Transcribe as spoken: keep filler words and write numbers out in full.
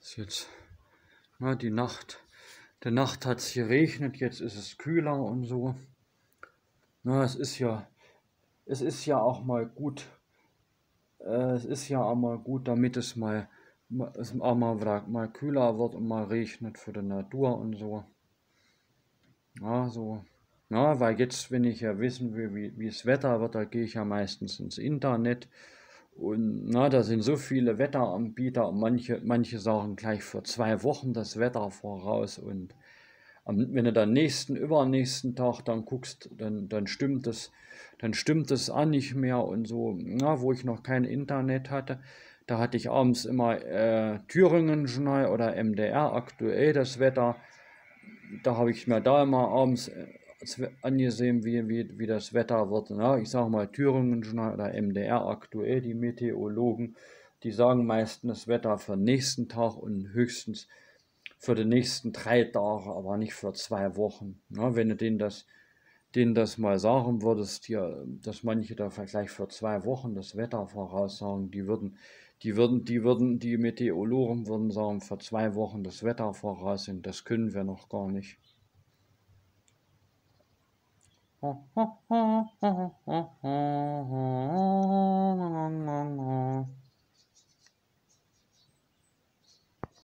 Ist jetzt, na, die Nacht, der Nacht hat es geregnet, jetzt ist es kühler und so. Na, es ist ja, es ist ja auch mal gut, äh, es ist ja auch mal gut, damit es mal, ma- es auch mal, wieder mal kühler wird und mal regnet für die Natur und so. Ja, so. Ja, weil jetzt, wenn ich ja wissen will, wie, wie das Wetter wird, da gehe ich ja meistens ins Internet. Und na, da sind so viele Wetteranbieter und manche, manche sagen gleich für zwei Wochen das Wetter voraus. Und am, wenn du dann nächsten, übernächsten Tag dann guckst, dann, dann stimmt es, dann stimmt es auch nicht mehr und so. Na, wo ich noch kein Internet hatte, da hatte ich abends immer äh, Thüringen Journal oder M D R aktuell das Wetter. Da habe ich mir da immer abends äh, angesehen, wie, wie, wie das Wetter wird. Ja, ich sage mal Thüringen Journal oder M D R aktuell, die Meteorologen, die sagen meistens das Wetter für den nächsten Tag und höchstens für die nächsten drei Tage, aber nicht für zwei Wochen. Ja, wenn du denen das, denen das mal sagen würdest, hier, dass manche da gleich für zwei Wochen das Wetter voraussagen, die würden, die würden, die würden, die Meteorologen würden sagen, für zwei Wochen das Wetter voraussehen, das können wir noch gar nicht.